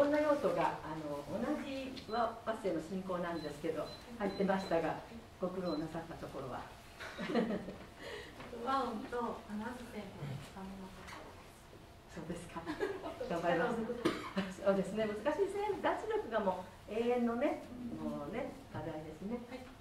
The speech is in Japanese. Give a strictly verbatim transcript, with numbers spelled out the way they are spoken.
んな要素があの同じ和和声の進行なんですけど入ってましたが、ご苦労なさったところは。 和音とあのアクセントのつかみのところ。 そうですか。頑張ります。そうですね。難しいですね。脱力がもう永遠のね、もうね課題ですね。 はい。